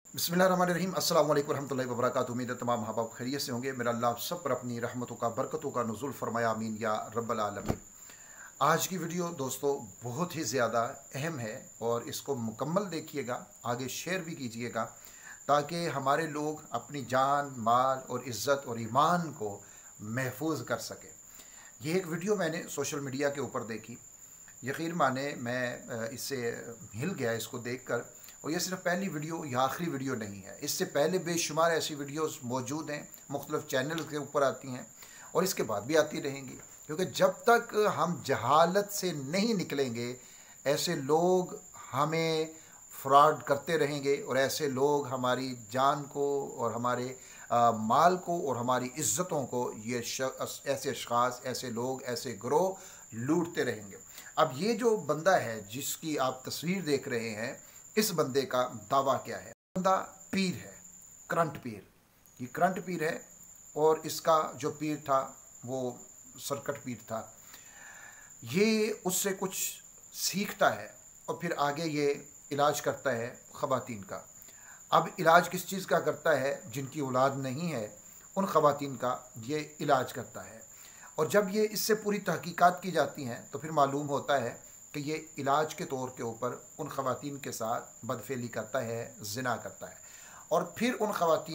बिस्मिल्लाहिर्रहमानिर्रहीम। अस्सलाम वालेकुम रहमतुल्लाहि व बरकातुहू। उम्मीद है तमाम अहबाब खैरियत से होंगे। मेरा अल्लाह सब पर अपनी रहमतों का बरकतों का नुज़ुल फरमाया, आमीन या रब्बल आलमीन। आज की वीडियो दोस्तों बहुत ही ज़्यादा अहम है और इसको मुकम्मल देखिएगा, आगे शेयर भी कीजिएगा ताकि हमारे लोग अपनी जान माल और इज़्ज़त और ईमान को महफूज कर सकें। ये एक वीडियो मैंने सोशल मीडिया के ऊपर देखी, यकीन माने मैं इससे हिल गया इसको देखकर। और ये सिर्फ पहली वीडियो या आखिरी वीडियो नहीं है, इससे पहले बेशुमार ऐसी वीडियोस मौजूद हैं, मुख्तलिफ चैनल के ऊपर आती हैं और इसके बाद भी आती रहेंगी। क्योंकि जब तक हम जहालत से नहीं निकलेंगे ऐसे लोग हमें फ्रॉड करते रहेंगे और ऐसे लोग हमारी जान को और हमारे माल को और हमारी इज़्ज़तों को ऐसे अशख़ास, ऐसे लोग, ऐसे गिरोह लूटते रहेंगे। अब ये जो बंदा है जिसकी आप तस्वीर देख रहे हैं, इस बंदे का दावा क्या है? बंदा पीर है, करंट पीर। ये करंट पीर है और इसका जो पीर था वो सरकट पीर था। ये उससे कुछ सीखता है और फिर आगे ये इलाज करता है ख़वातीन का। अब इलाज किस चीज़ का करता है? जिनकी औलाद नहीं है उन ख़वातीन का ये इलाज करता है। और जब ये इससे पूरी तहकीकात की जाती हैं तो फिर मालूम होता है कि ये इलाज के तौर के ऊपर उन ख़वातीन के साथ बदफेली करता है, ज़िना करता है। और फिर उन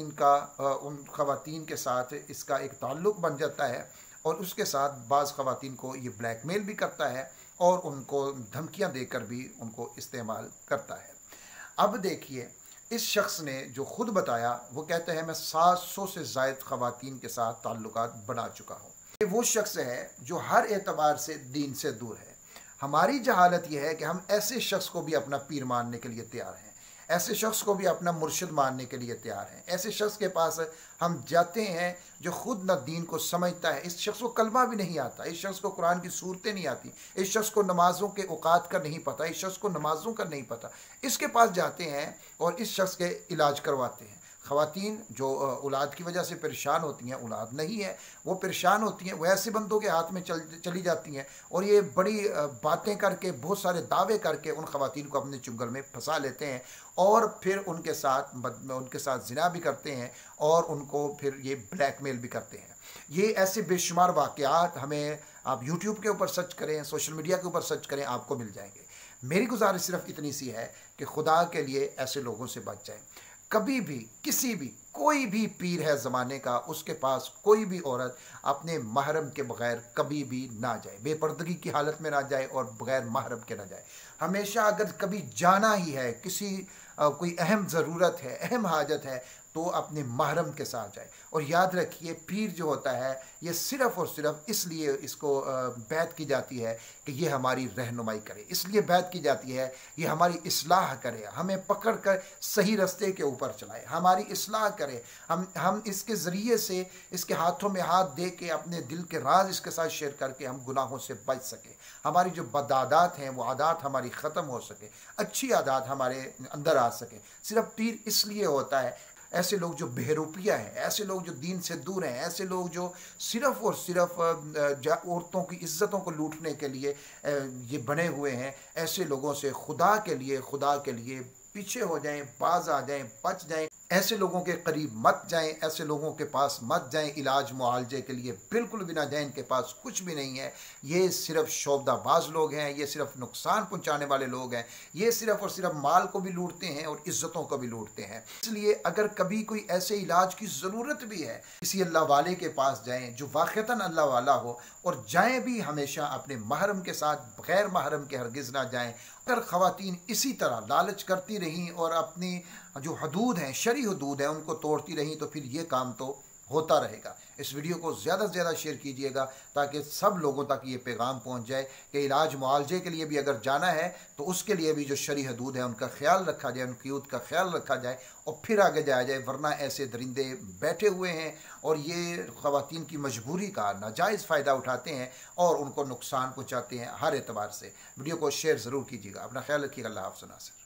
ख़वातीन के साथ इसका एक ताल्लुक़ बन जाता है और उसके साथ बाज़ ख़वातीन को ये ब्लैकमेल भी करता है और उनको धमकियां देकर भी उनको इस्तेमाल करता है। अब देखिए, इस शख्स ने जो ख़ुद बताया, वो कहते हैं मैं 700 से ज़ायद ख़वातीन के साथ ताल्लुकात बना चुका हूँ। ये वो शख्स है जो हर एतबार से दीन से दूर है। हमारी जहालत यह है कि हम ऐसे शख्स को भी अपना पीर मानने के लिए तैयार हैं, ऐसे शख्स को भी अपना मुर्शिद मानने के लिए तैयार हैं। ऐसे शख्स के पास हम जाते हैं जो ख़ुद न दीन को समझता है। इस शख्स को कलमा भी नहीं आता, इस शख्स को कुरान की सूरतें नहीं आती, इस शख्स को नमाज़ों के औकात का नहीं पता, इस शख्स को नमाज़ों का नहीं पता। इसके पास जाते हैं और इस शख्स के इलाज करवाते हैं। ख़वातीन जो औलाद की वजह से परेशान होती हैं, औलाद नहीं है, वो परेशान होती हैं, वो ऐसे बंदों के हाथ में चली जाती हैं और ये बड़ी बातें करके, बहुत सारे दावे करके उन ख़वातीन को अपने चुंगल में फंसा लेते हैं और फिर उनके साथ ज़िना भी करते हैं और उनको फिर ये ब्लैकमेल भी करते हैं। ये ऐसे बेशुमार वाक़यात हमें, आप यूट्यूब के ऊपर सर्च करें, सोशल मीडिया के ऊपर सर्च करें, आपको मिल जाएंगे। मेरी गुजारिश सिर्फ इतनी सी है कि खुदा के लिए ऐसे लोगों से बच जाएं। कभी भी किसी भी कोई भी पीर है ज़माने का, उसके पास कोई भी औरत अपने महरम के बग़ैर कभी भी ना जाए, बेपर्दगी की हालत में ना जाए और बग़ैर महरम के ना जाए। हमेशा अगर कभी जाना ही है, किसी कोई अहम ज़रूरत है, अहम हाजत है, तो अपने महरम के साथ जाए। और याद रखिए, पीर जो होता है ये सिर्फ़ और सिर्फ इसलिए इसको बैत की जाती है कि ये हमारी रहनुमाई करे, इसलिए बैत की जाती है ये हमारी इस्लाह करे, हमें पकड़ कर सही रास्ते के ऊपर चलाए, हमारी इस्लाह करे। हम इसके ज़रिए से, इसके हाथों में हाथ दे के अपने दिल के राज इसके साथ शेयर करके हम गुनाहों से बच सके, हमारी जो बदआदात हैं वो आदात हमारी ख़त्म हो सके, अच्छी आदात हमारे अंदर आ सके। सिर्फ पीर इसलिए होता है। ऐसे लोग जो बेहरूपिया हैं, ऐसे लोग जो दीन से दूर हैं, ऐसे लोग जो सिर्फ़ और सिर्फ औरतों की इज़्ज़तों को लूटने के लिए ये बने हुए हैं, ऐसे लोगों से खुदा के लिए पीछे हो जाएं, बाज आ जाएं, बच जाएं। ऐसे लोगों के करीब मत जाएं, ऐसे लोगों के पास मत जाएं। इलाज मुआलजे के लिए बिल्कुल भी ना जाएं, इनके पास कुछ भी नहीं है। ये सिर्फ शौदाबाज लोग हैं, ये सिर्फ नुकसान पहुंचाने वाले लोग हैं, ये सिर्फ और सिर्फ माल को भी लूटते हैं और इज़्ज़तों को भी लूटते हैं। इसलिए अगर कभी कोई ऐसे इलाज की ज़रूरत भी है, किसी अल्लाह वाले के पास जाएँ जो वाक़तन अल्लाह वाला हो, और जाएँ भी हमेशा अपने महरम के साथ, बग़ैर महरम के हरगिज़ ना जाएँ। अगर ख़वातीन इसी तरह लालच करती रहीं और अपनी जो हदूद हैं, शरई हदूद हैं, उनको तोड़ती रहीं, तो फिर ये काम तो होता रहेगा। इस वीडियो को ज़्यादा से ज़्यादा शेयर कीजिएगा ताकि सब लोगों तक ये पैगाम पहुंच जाए कि इलाज मुआलजे के लिए भी अगर जाना है तो उसके लिए भी जो शरई हदूद है उनका ख्याल रखा जाए, उनकी यूथ का ख्याल रखा जाए और फिर आगे जाया जाए। वरना ऐसे दरिंदे बैठे हुए हैं और ये ख़वातीन की मजबूरी का नाजायज़ फ़ायदा उठाते हैं और उनको नुकसान पहुँचाते हैं हर एतबार से। वीडियो को शेयर ज़रूर कीजिएगा। अपना ख्याल रखिएगा। अल्लाह हाफ़िज़। नासिर।